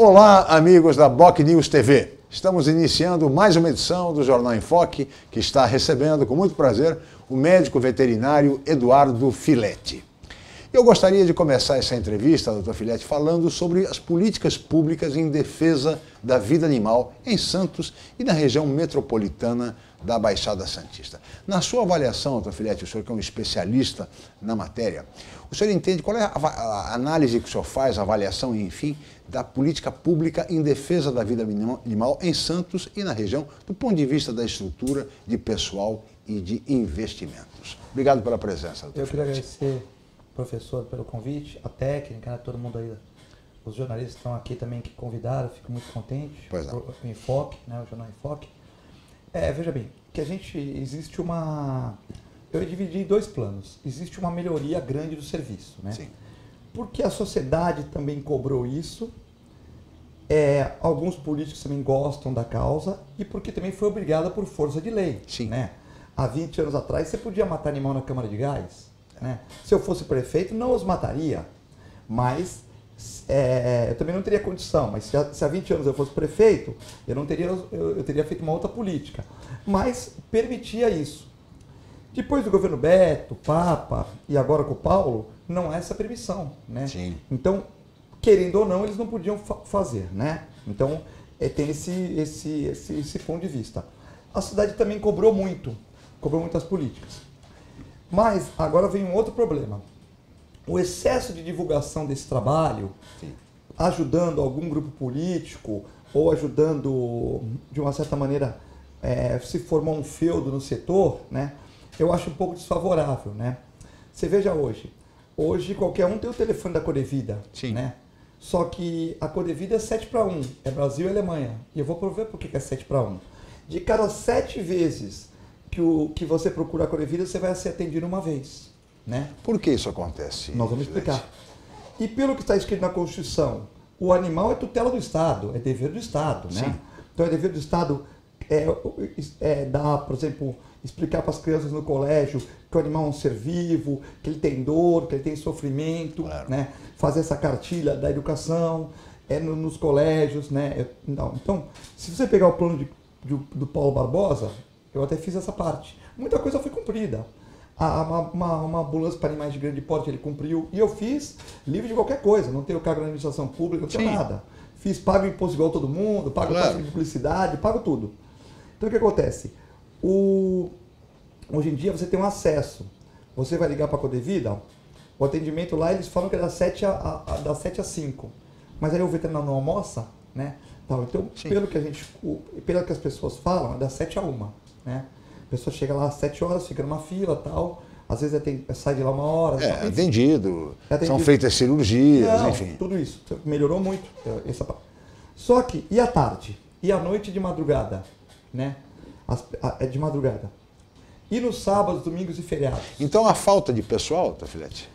Olá, amigos da Boc News TV. Estamos iniciando mais uma edição do Jornal em Foque, que está recebendo com muito prazer o médico veterinário Eduardo Filetti. Eu gostaria de começar essa entrevista, Dr. Filetti, falando sobre as políticas públicas em defesa da vida animal em Santos e na região metropolitana da Baixada Santista. Na sua avaliação, Dr. Filetti, o senhor que é um especialista na matéria, o senhor entende qual é a análise que o senhor faz, a avaliação, enfim, da política pública em defesa da vida animal em Santos e na região, do ponto de vista da estrutura, de pessoal e de investimentos? Obrigado pela presença, Dr. Eu queria Filetti. agradecer, professor, pelo convite, a técnica, né, todo mundo aí, os jornalistas que estão aqui também que convidaram, fico muito contente. Pois não. O Enfoque, né, o Jornal Enfoque. Veja bem, que existe uma... Eu dividi em dois planos. Existe uma melhoria grande do serviço, né? Sim. Porque a sociedade também cobrou isso, alguns políticos também gostam da causa e porque também foi obrigada por força de lei. Sim. Né? Há 20 anos atrás você podia matar animal na Câmara de Gás. Né? Se eu fosse prefeito, não os mataria, mas eu também não teria condição. Mas se há 20 anos eu fosse prefeito, eu teria feito uma outra política. Mas permitia isso. Depois do governo Beto, Papa e agora com o Paulo, não há essa permissão, né? Sim. Então, querendo ou não, eles não podiam fazer, né? Então, tem esse ponto de vista. A cidade também cobrou muitas políticas. Mas agora vem um outro problema. O excesso de divulgação desse trabalho, Sim, ajudando algum grupo político ou ajudando, de uma certa maneira, se formar um feudo no setor, né? Eu acho um pouco desfavorável, né? Você veja hoje qualquer um tem o telefone da Codevida, sim, né? Só que a Codevida é 7-1, é Brasil e Alemanha. E eu vou provar por que é 7-1. De cada 7 vezes que você procura a Codevida, você vai ser atendido uma vez, né? Por que isso acontece? Nós vamos Filetti? explicar. E pelo que está escrito na Constituição, o animal é tutela do Estado, é dever do Estado, né? Sim. Então é dever do Estado dar, por exemplo, explicar para as crianças no colégio que o animal é um ser vivo, que ele tem dor, que ele tem sofrimento, Claro. né? Fazer essa cartilha da educação nos colégios, né? Então, se você pegar o plano do Paulo Barbosa, eu até fiz essa parte. Muita coisa foi cumprida. Uma ambulância para animais de grande porte ele cumpriu. E eu fiz livre de qualquer coisa. Não tenho cargo na administração pública, não tenho Sim. nada. Pago imposto igual todo mundo, pago Claro. taxa de publicidade, pago tudo. Então o que acontece? Hoje em dia você tem um acesso. Você vai ligar para a Codevida, o atendimento lá eles falam que é das 7 às 5. Mas aí o veterinário não almoça, né? Então, Sim. pelo que as pessoas falam, é das 7 a 1, né? A pessoa chega lá às 7 horas, fica numa fila e tal. Às vezes sai de lá 1 hora. Enfim. Atendido, Atendido. são feitas cirurgias, Não, enfim. tudo isso. Melhorou muito essa parte. Só que, e à tarde? E à noite de madrugada? Né? É de madrugada. E nos sábados, domingos e feriados? Então a falta de pessoal, Dr. Filetti?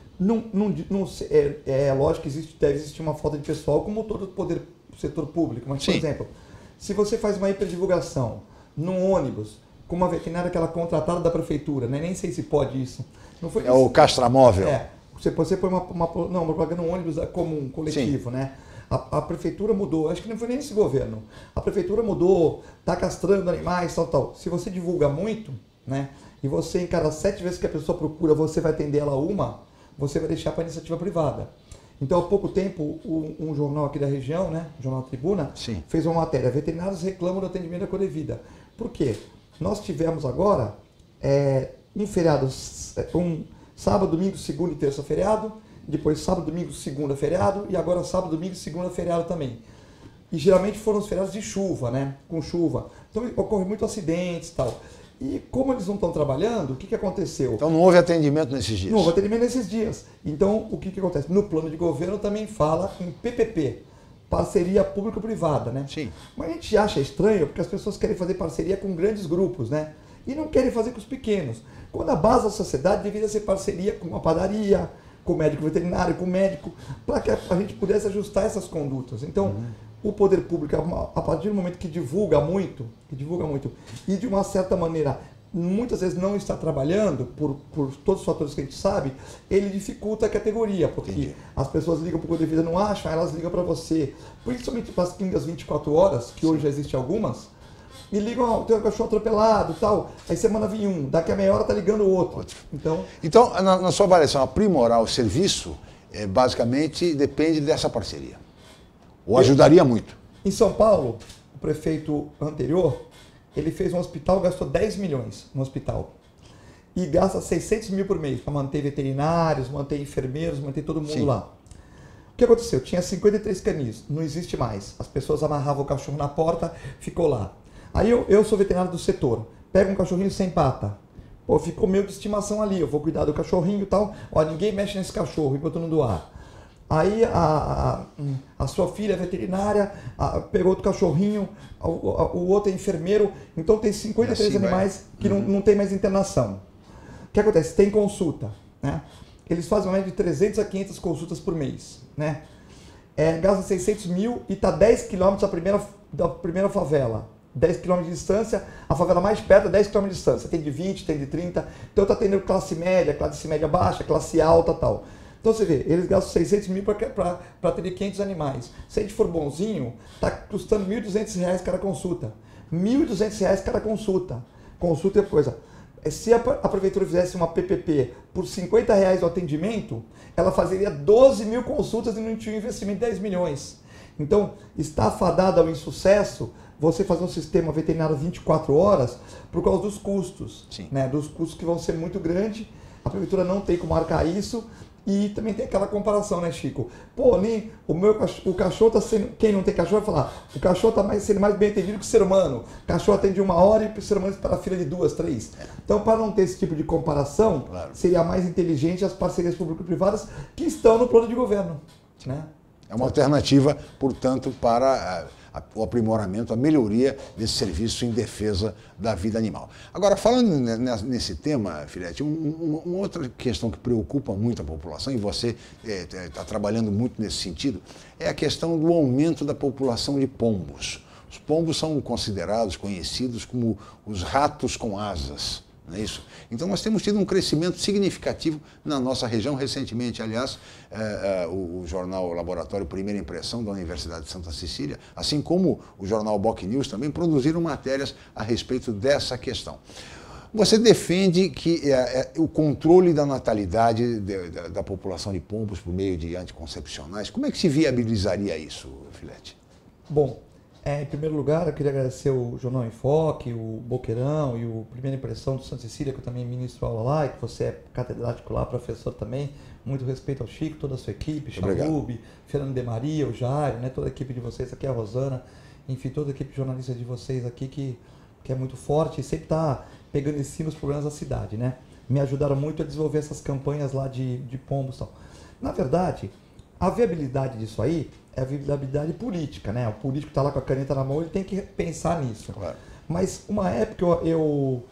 Lógico que deve existir uma falta de pessoal, como todo o setor público. Mas, por Sim. exemplo, se você faz uma hiperdivulgação num ônibus, com uma veterinária que ela é contratada da prefeitura, né? Nem sei se pode isso. Não foi É o castramóvel. Você põe uma propaganda num ônibus comum, coletivo, né? A prefeitura mudou, acho que não foi nem esse governo. A prefeitura mudou, está castrando animais, tal. Se você divulga muito, né? E você, em cada 7 vezes que a pessoa procura, você vai atender ela você vai deixar para a iniciativa privada. Então, há pouco tempo, um jornal aqui da região, né? O Jornal Tribuna, Sim. fez uma matéria. Veterinários reclamam do atendimento da Codevida. Por quê? Nós tivemos agora um feriado, sábado, domingo, segunda e terça feriado, depois sábado, domingo, segunda feriado, e agora sábado, domingo, segunda feriado também. E geralmente foram os feriados de chuva, né? Com chuva. Então ocorre muito acidentes e tal. E como eles não estão trabalhando, o que aconteceu? Então não houve atendimento nesses dias? Não houve atendimento nesses dias. Então o que acontece? No plano de governo também fala em PPP, parceria público-privada, né? Sim. Mas a gente acha estranho porque as pessoas querem fazer parceria com grandes grupos, né? E não querem fazer com os pequenos. Quando a base da sociedade deveria ser parceria com uma padaria, com o médico veterinário, com o médico, para que a gente pudesse ajustar essas condutas. Então, o poder público, a partir do momento que divulga muito, e de uma certa maneira muitas vezes não está trabalhando, por todos os fatores que a gente sabe, ele dificulta a categoria, porque Entendi. as pessoas ligam para o Código de Vida, não acham, elas ligam para você. Principalmente para as clínicas 24 horas, que hoje já existem algumas, e ligam, tem um cachorro atropelado e tal, aí semana vem um, daqui a meia hora tá ligando o outro. Então na sua avaliação, aprimorar o serviço, basicamente depende dessa parceria. Ou ajudaria muito? Em São Paulo, o prefeito anterior, ele fez um hospital, gastou 10 milhões no hospital. E gasta 600 mil por mês para manter veterinários, manter enfermeiros, manter todo mundo lá. O que aconteceu? Tinha 53 canis, não existe mais. As pessoas amarravam o cachorro na porta, ficou lá. Aí eu sou veterinário do setor, pego um cachorrinho sem pata. Pô, ficou meu de estimação ali, eu vou cuidar do cachorrinho e tal. Ó, ninguém mexe nesse cachorro enquanto não doar. Aí a sua filha veterinária pegou outro cachorrinho, o outro é enfermeiro, então tem 53 assim animais que não tem mais internação. O que acontece? Tem consulta, né? Eles fazem uma média de 300 a 500 consultas por mês, né? Gasta 600 mil e está 10 quilômetros da primeira favela. 10 km de distância, a favela mais perto é 10 km de distância. Tem de 20, tem de 30. Então está tendo classe média baixa, classe alta e tal. Então você vê, eles gastam 600 mil para ter 500 animais. Se a gente for bonzinho, está custando R$ 1.200 cada consulta. R$ 1.200 cada consulta. Consulta é coisa. Se a prefeitura fizesse uma PPP por R$ 50 o atendimento, ela fazeria 12 mil consultas e não tinha um investimento de 10 milhões. Então, está fadado ao insucesso você fazer um sistema veterinário 24 horas por causa dos custos. Né? Dos custos que vão ser muito grandes. A prefeitura não tem como arcar isso. E também tem aquela comparação, né, Chico? Pô, o cachorro está sendo... Quem não tem cachorro vai falar, o cachorro está sendo mais bem atendido que o ser humano. O cachorro atende 1 hora e o ser humano espera a fila de 2, 3. Então, para não ter esse tipo de comparação, seria mais inteligente as parcerias público-privadas que estão no plano de governo. Né? É uma alternativa, portanto, para o aprimoramento, a melhoria desse serviço em defesa da vida animal. Agora, falando nesse tema, Filete, uma outra questão que preocupa muito a população, e você está trabalhando muito nesse sentido, é a questão do aumento da população de pombos. Os pombos são considerados, conhecidos como os ratos com asas. Não é isso? Então nós temos tido um crescimento significativo na nossa região. Recentemente, aliás, o jornal Laboratório Primeira Impressão da Universidade de Santa Cecília, assim como o jornal Boc News, também produziram matérias a respeito dessa questão. Você defende que o controle da natalidade da população de pombos por meio de anticoncepcionais, como é que se viabilizaria isso, Filete? Bom, em primeiro lugar, eu queria agradecer o Jornal em Foque, o Boqueirão e o Primeira Impressão do Santa Cecília, que eu também ministro aula lá, e que você é catedrático lá, professor também. Muito respeito ao Chico, toda a sua equipe, Chalub, Fernando de Maria, o Jairo, né, toda a equipe de vocês aqui, a Rosana, enfim, toda a equipe de jornalistas de vocês aqui, que é muito forte e sempre está pegando em cima os problemas da cidade, né? Me ajudaram muito a desenvolver essas campanhas lá de pombos e tal. Na verdade, a viabilidade disso aí é a viabilidade política, né? O político está lá com a caneta na mão, ele tem que pensar nisso. Claro. Mas uma época eu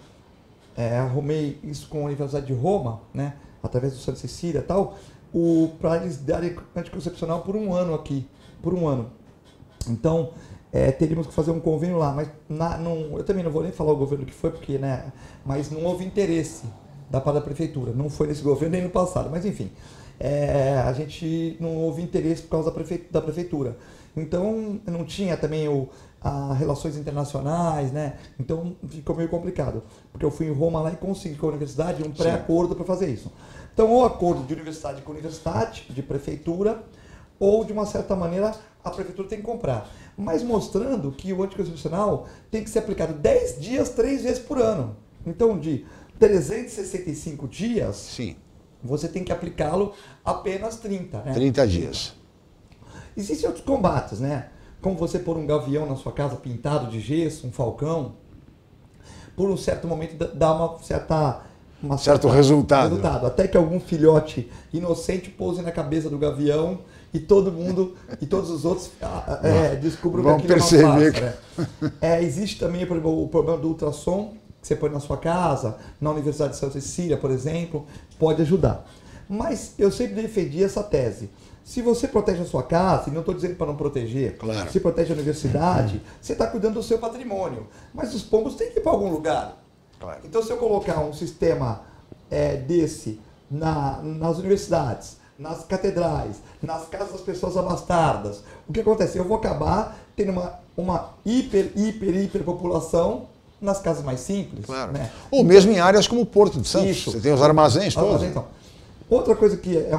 arrumei isso com a Universidade de Roma, né? Através do Santa Cecília e tal, para eles darem anticoncepcional por 1 ano aqui, por 1 ano. Então, teríamos que fazer um convênio lá, mas eu também não vou nem falar o governo que foi, porque, né? Mas não houve interesse da parte da prefeitura, não foi nesse governo nem no passado, mas enfim. A gente não houve interesse por causa da prefeitura. Então, não tinha também relações internacionais, né? Então, ficou meio complicado. Porque eu fui em Roma lá e consegui com a universidade um pré-acordo para fazer isso. Então, ou acordo de universidade com universidade, de prefeitura, ou, de uma certa maneira, a prefeitura tem que comprar. Mas mostrando que o anticoncepcional tem que ser aplicado 10 dias, 3 vezes por ano. Então, de 365 dias... Sim. Você tem que aplicá-lo apenas 30. Né? 30 dias. Existem outros combates, né? Como você pôr um gavião na sua casa pintado de gesso, um falcão, por um certo momento dá certo resultado. Até que algum filhote inocente pouse na cabeça do gavião e todo mundo e todos os outros descubram que aquilo perceber não passa. Né? Existe também o problema do ultrassom, que você põe na sua casa, na Universidade de Santa Cecília, por exemplo, pode ajudar. Mas eu sempre defendi essa tese. Se você protege a sua casa, e não estou dizendo para não proteger, claro. Se protege a universidade, você está cuidando do seu patrimônio. Mas os pombos têm que ir para algum lugar. Claro. Então, se eu colocar um sistema desse nas universidades, nas catedrais, nas casas das pessoas abastadas, o que acontece? Eu vou acabar tendo uma hiper população nas casas mais simples. Claro. Né? Ou mesmo em áreas como o Porto de Santos. Isso. Você tem os armazéns todos. Então, outra coisa que é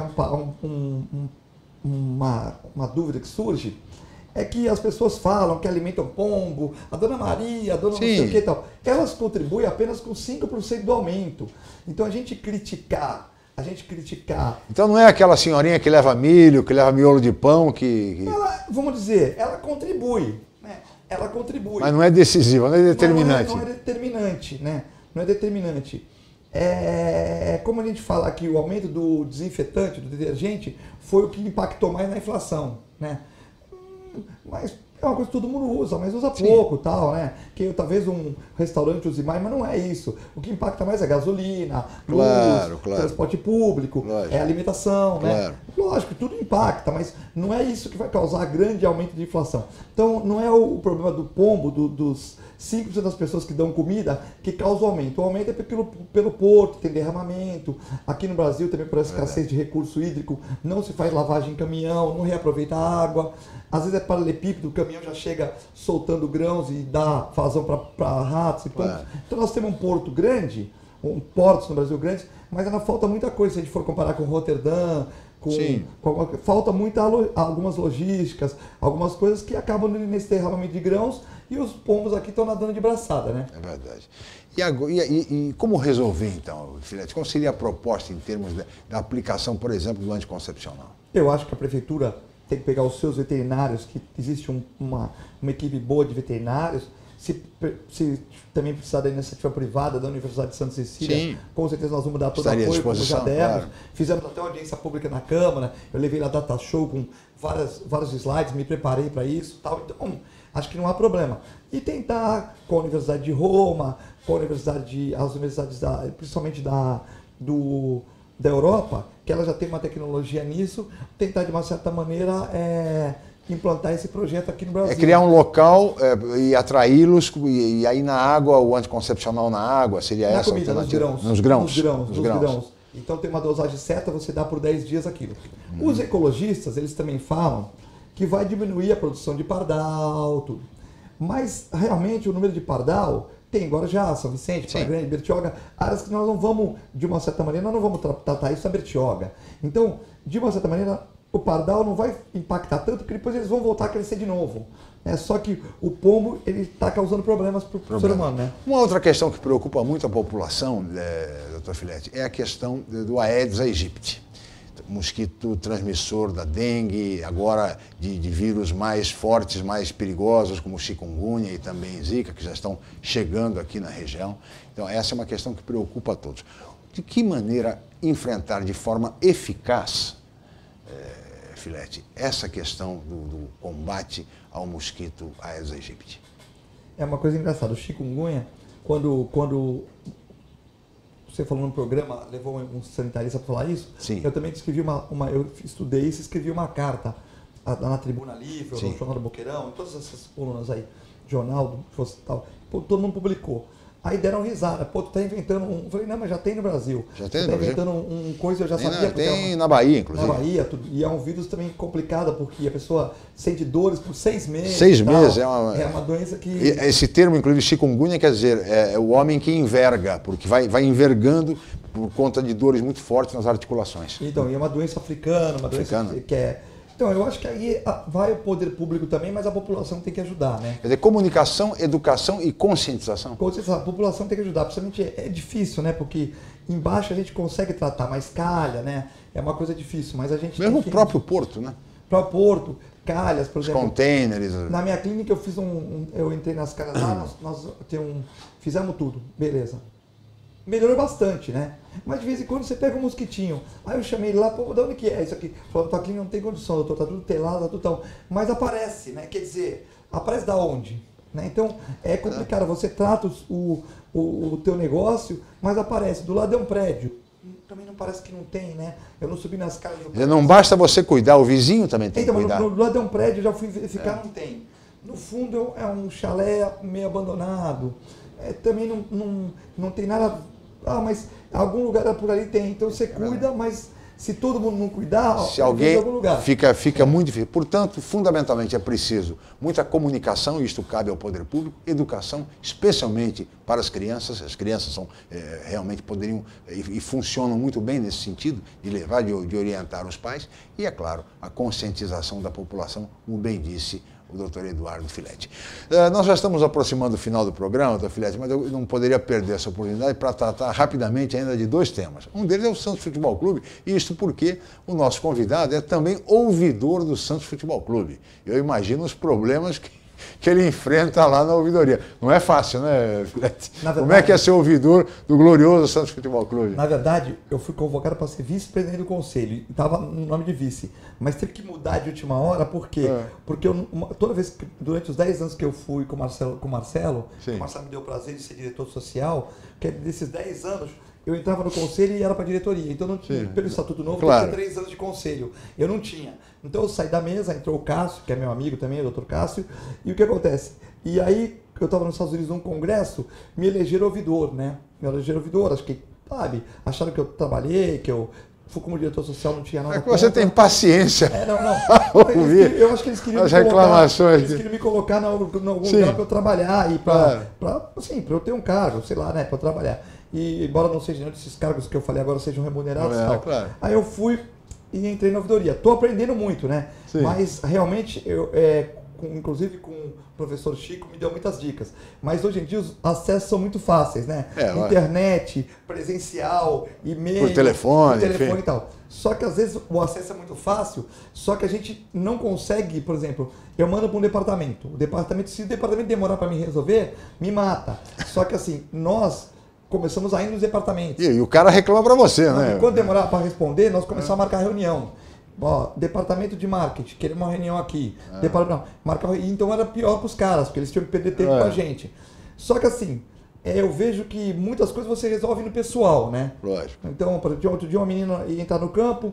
uma dúvida que surge é que as pessoas falam que alimentam pombo, a dona Maria, a dona não sei o que e tal. Elas contribuem apenas com 5% do aumento. Então a gente criticar. Então não é aquela senhorinha que leva milho, que leva miolo de pão, que... Ela, vamos dizer, ela contribui. Né? Ela contribui. Mas não é decisiva, não é determinante. Não é determinante, né? Não é determinante. Como a gente fala aqui, o aumento do desinfetante, do detergente, foi o que impactou mais na inflação, né? Mas é uma coisa que todo mundo usa, mas usa pouco, tal, né? Que talvez um restaurante use mais, mas não é isso. O que impacta mais é gasolina, luz, transporte público, alimentação, né? Lógico, tudo impacta, mas não é isso que vai causar grande aumento de inflação. Então, não é o problema do pombo, dos 5% das pessoas que dão comida que causa o aumento. O aumento é pelo porto, tem derramamento. Aqui no Brasil, também por essa escassez de recurso hídrico, não se faz lavagem em caminhão, não reaproveita a água. Às vezes é paralelepípedo, o caminhão já chega soltando grãos e dá vazão para ratos e pombos. Então nós temos um porto grande, portos no Brasil grandes, mas ainda falta muita coisa se a gente for comparar com Roterdã, falta algumas logísticas, algumas coisas que acabam nesse derramamento de grãos e os pombos aqui estão nadando de braçada, né? É verdade. E como resolver então, Filete? Qual seria a proposta em termos da aplicação, por exemplo, do anticoncepcional? Eu acho que a prefeitura tem que pegar os seus veterinários, que existe uma equipe boa de veterinários. Se também precisar da iniciativa privada da Universidade de Santa Cecília, com certeza nós vamos dar todo o apoio, como já demos. Claro. Fizemos até uma audiência pública na Câmara, eu levei lá data show com vários slides, me preparei para isso. Tal. Então, acho que não há problema. E tentar, com a Universidade de Roma, com as universidades principalmente da Europa, que ela já tem uma tecnologia nisso, tentar de uma certa maneira implantar esse projeto aqui no Brasil. Criar um local e atraí-los, e aí na água, o anticoncepcional na água, seria essa comida, alternativa? Nos grãos. Então tem uma dosagem certa, você dá por 10 dias aquilo. Os ecologistas, eles também falam que vai diminuir a produção de pardal, tudo. Mas realmente o número de pardal tem Guarujá, São Vicente, Praia Grande, Bertioga, áreas que nós não vamos, de uma certa maneira, nós não vamos tratar isso na Bertioga. Então, de uma certa maneira, o pardal não vai impactar tanto, porque depois eles vão voltar a crescer de novo. Só que o pombo ele está causando problemas para o ser humano. Né? Uma outra questão que preocupa muito a população, doutor Filete, é a questão do Aedes aegypti. Mosquito transmissor da dengue, agora de vírus mais fortes, mais perigosos, como chikungunya e também zika, que já estão chegando aqui na região. Então, essa é uma questão que preocupa a todos. De que maneira enfrentar de forma eficaz, Filete, essa questão do combate ao mosquito Aedes aegypti? É uma coisa engraçada. O chikungunya, quando você falou no programa, levou um sanitarista para falar isso, eu também escrevi eu estudei isso, escrevi uma carta na Tribuna Livre, no Jornal do Boqueirão, em todas essas colunas aí, jornal, tal, todo mundo publicou. Aí deram risada, tu tá inventando eu falei, não, mas já tem no Brasil. Já tem no Brasil? Inventando um coisa, eu já sabia. Tem na Bahia, inclusive. Na Bahia, tudo. E é um vírus também complicado, porque a pessoa sente dores por 6 meses. 6 meses, é uma doença que... Esse termo, inclusive, chikungunya, quer dizer, é o homem que enverga, porque vai envergando por conta de dores muito fortes nas articulações. Então, e é uma doença africana, doença que é... Então, eu acho que aí vai o poder público também, mas a população tem que ajudar, né? Quer dizer, comunicação, educação e conscientização. A população tem que ajudar, principalmente é difícil, né? Porque embaixo a gente consegue tratar, mas calha, né? É uma coisa difícil, mas a gente mesmo o próprio porto, né? O próprio porto, calhas, por exemplo. Os containers. Na minha clínica eu fiz eu entrei nas calhas lá, nós fizemos tudo, beleza. Melhorou bastante, né? Mas de vez em quando você pega um mosquitinho. Aí eu chamei ele lá, pô, de onde que é isso aqui? Falou, tua clínica não tem condição, doutor, tá tudo telado, tá tudo tal. Mas aparece, né? Quer dizer, aparece da onde? Né? Então, é complicado. Você trata o teu negócio, mas aparece. Do lado é um prédio. Também não parece que não tem, né? Eu não subi nas casas do prédio. Não basta você cuidar, o vizinho também tem que cuidar. Do lado é um prédio, eu já fui verificar, não tem. No fundo é um chalé meio abandonado. também não tem nada... mas algum lugar por ali tem. Então você cuida, mas se todo mundo não cuidar, se alguém algum lugar. Fica muito difícil. Portanto, fundamentalmente é preciso muita comunicação, e isto cabe ao poder público, educação, especialmente para as crianças. As crianças são, realmente poderiam e funcionam muito bem nesse sentido, de levar, de orientar os pais, e, é claro, a conscientização da população, como bem disse o doutor Eduardo Filetti. Nós já estamos aproximando do final do programa, doutor Filetti, mas eu não poderia perder essa oportunidade para tratar rapidamente ainda de dois temas. Um deles é o Santos Futebol Clube, e isto porque o nosso convidado é também ouvidor do Santos Futebol Clube. Eu imagino os problemas que ele enfrenta lá na ouvidoria. Não é fácil, né, Filetti? Como é que é ser ouvidor do glorioso Santos Futebol Clube? Na verdade, eu fui convocado para ser vice-presidente do conselho, estava no nome de vice, mas teve que mudar de última hora, por quê? Porque toda vez que, durante os 10 anos que eu fui com o Marcelo, o Marcelo me deu o prazer de ser diretor social, que desses 10 anos, eu entrava no conselho e era para a diretoria. Então, pelo Estatuto Novo, eu tinha 3 anos de conselho. Eu não tinha. Então, eu saí da mesa, entrou o Cássio, que é meu amigo também, o doutor Cássio, e o que acontece? E aí, eu estava nos Estados Unidos num congresso, me elegeram ouvidor, né? Me elegeram ouvidor, acho que, sabe, acharam que eu trabalhei, que eu fui como diretor social, não tinha nada. É que você tem paciência. Eu acho que eles queriam as reclamações. Eles queriam me colocar em algum lugar para eu trabalhar e para eu ter um cargo, sei lá, né, para eu trabalhar. E embora não seja nenhum desses cargos que eu falei agora sejam remunerados e tal. Claro. Aí eu fui e entrei na ouvidoria. Estou aprendendo muito, né? Sim. Mas realmente, inclusive com o professor Chico, me deu muitas dicas. Mas hoje em dia os acessos são muito fáceis, né? Internet, presencial, e-mail, por telefone e tal. Só que às vezes o acesso é muito fácil, só que a gente não consegue, por exemplo, eu mando para um departamento. Se o departamento demorar para me resolver, me mata. Só que assim, nós começamos a ir nos departamentos. E o cara reclama para você, né? Quando demorar para responder, nós começamos a marcar reunião. Departamento de marketing, queremos uma reunião aqui. Então era pior para os caras, porque eles tinham que perder tempo com a gente. Só que assim, eu vejo que muitas coisas você resolve no pessoal, né? Lógico. Então, outro dia uma menina ia entrar no campo,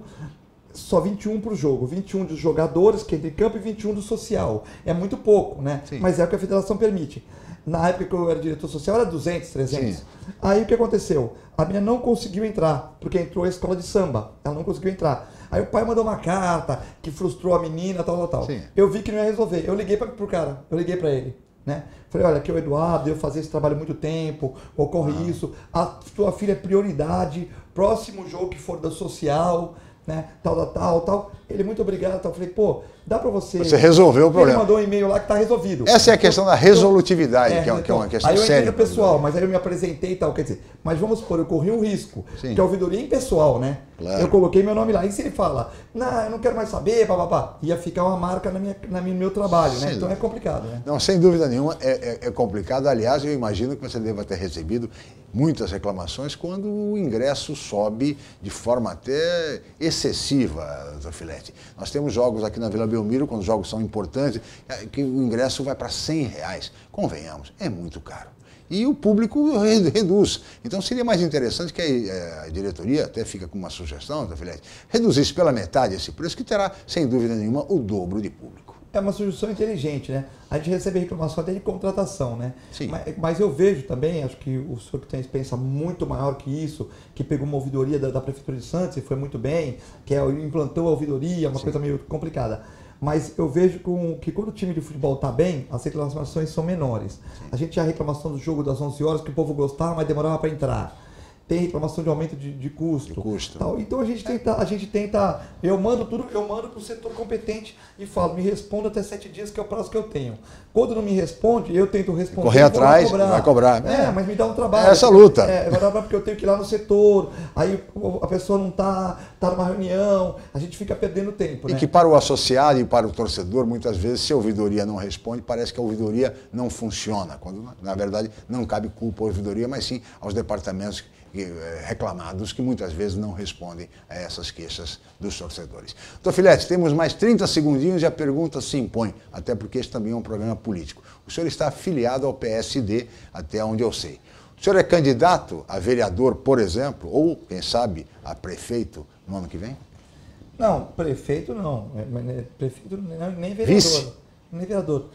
só 21 para o jogo, 21 dos jogadores que entram em campo e 21 do social. É muito pouco, né? Sim. Mas é o que a federação permite. Na época que eu era diretor social era 200, 300. Sim. Aí o que aconteceu? A minha não conseguiu entrar, porque entrou a escola de samba. Ela não conseguiu entrar. Aí o pai mandou uma carta que frustrou a menina, tal. Sim. Eu vi que não ia resolver. Eu liguei pro cara, eu liguei para ele. Né? Falei, olha, aqui é o Eduardo, eu fazia esse trabalho há muito tempo, ocorre isso, a tua filha é prioridade, próximo jogo que for da social, né? Tal. Ele, muito obrigado, tal. Eu falei, pô, dá para você... Você resolveu o problema. Ele mandou um e-mail lá que tá resolvido. Essa é a questão da resolutividade, que é uma questão séria. Aí eu entrei no pessoal, mas aí eu me apresentei e tal, quer dizer, mas vamos supor, eu corri um risco, que a ouvidoria em pessoal, né? Claro. Eu coloquei meu nome lá, e se ele fala, não, eu não quero mais saber, ia ficar uma marca no meu trabalho, né? Então é complicado, né? Não, sem dúvida nenhuma, é complicado. Aliás, eu imagino que você deva ter recebido muitas reclamações quando o ingresso sobe de forma até excessiva, doutor Filetti. Nós temos jogos aqui na Vila Belmiro, quando os jogos são importantes, que o ingresso vai para R$100. Convenhamos, é muito caro. E o público reduz. Então seria mais interessante que a diretoria, até fica com uma sugestão, doutor Filetti, reduzisse pela metade esse preço, que terá, sem dúvida nenhuma, o dobro de público. É uma sugestão inteligente, né? A gente recebe reclamação até de contratação, né? Sim. Mas eu vejo também, acho que o senhor que tem experiência muito maior que isso, que pegou uma ouvidoria da Prefeitura de Santos e foi muito bem, que implantou a ouvidoria, uma coisa meio complicada. Mas eu vejo que quando o time de futebol está bem, as reclamações são menores. A gente tinha a reclamação do jogo das 11 horas, que o povo gostava, mas demorava para entrar. Tem reclamação de aumento de custo. Tal. Então a gente tenta, eu mando para o setor competente e falo, me responda até 7 dias, que é o prazo que eu tenho. Quando não me responde, eu tento responder. Correr atrás, vai cobrar. Mas me dá um trabalho. É essa luta. Vai dar porque eu tenho que ir lá no setor, aí a pessoa não está numa reunião, a gente fica perdendo tempo. E né? que para o associado e para o torcedor, muitas vezes, se a ouvidoria não responde, parece que a ouvidoria não funciona, quando na verdade não cabe culpa à ouvidoria, mas sim aos departamentos reclamados, que muitas vezes não respondem a essas queixas dos torcedores. Doutor Filetti, temos mais 30 segundinhos e a pergunta se impõe, até porque este também é um programa político. O senhor está afiliado ao PSD, até onde eu sei. O senhor é candidato a vereador, por exemplo, ou, quem sabe, a prefeito no ano que vem? Não, prefeito não. Prefeito nem vereador. Vice? Nem vereador.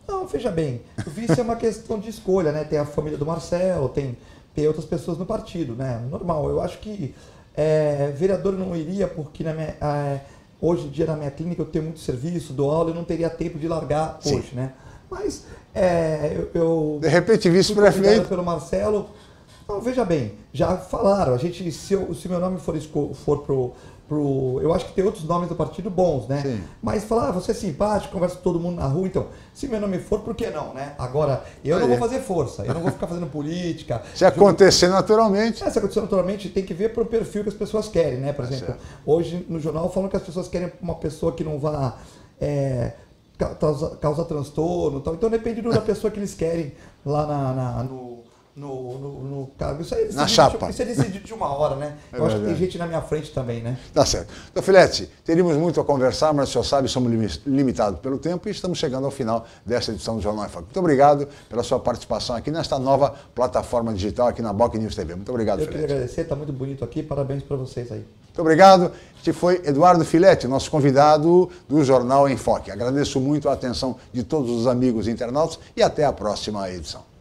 Não, veja bem, o vice é uma questão de escolha, né? Tem a família do Marcelo, tem outras pessoas no partido, né? Normal, eu acho que vereador não iria porque hoje em dia na minha clínica eu tenho muito serviço, dou aula, eu não teria tempo de largar hoje, né? Mas eu de repente vice-prefeito pelo Marcelo. Não, veja bem, já falaram, se meu nome for pro eu acho que tem outros nomes do partido bons, né? Sim. Mas falar, você é simpático, conversa com todo mundo na rua, então, se meu nome for, por que não, né? Agora, eu não vou fazer força, eu não vou ficar fazendo política. Se acontecer naturalmente. Se acontecer naturalmente, tem que ver pro perfil que as pessoas querem, né? Por exemplo, hoje no jornal falam que as pessoas querem uma pessoa que não vá causar transtorno, tal. Então depende da pessoa que eles querem lá no cargo. Isso aí na chapa. Isso é decidido de uma hora, né? Eu acho que tem gente na minha frente também, né? Tá certo. Então, Filete, teríamos muito a conversar, mas o senhor sabe, somos limitados pelo tempo e estamos chegando ao final desta edição do Jornal em Foque. Muito obrigado pela sua participação aqui nesta nova plataforma digital aqui na Boc News TV. Muito obrigado, Filete. Eu queria agradecer, está muito bonito aqui, parabéns para vocês aí. Muito obrigado. Este foi Eduardo Filete, nosso convidado do Jornal em Foque. Agradeço muito a atenção de todos os amigos internautas e até a próxima edição.